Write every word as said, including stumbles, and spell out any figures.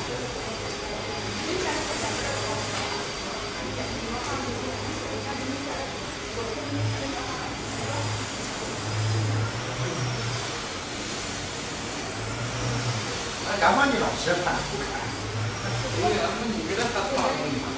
干嘛你老吃饭不看？ 我给他们你给他发发给你。